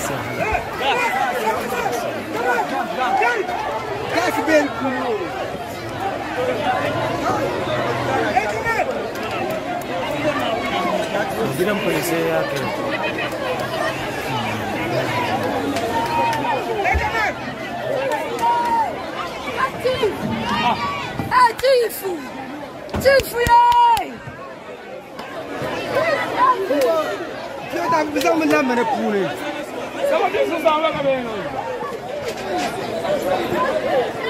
Dirán policía que Tifu! Tifu yay! Kita bisa menambah pune. sama dia susah lah kabeh.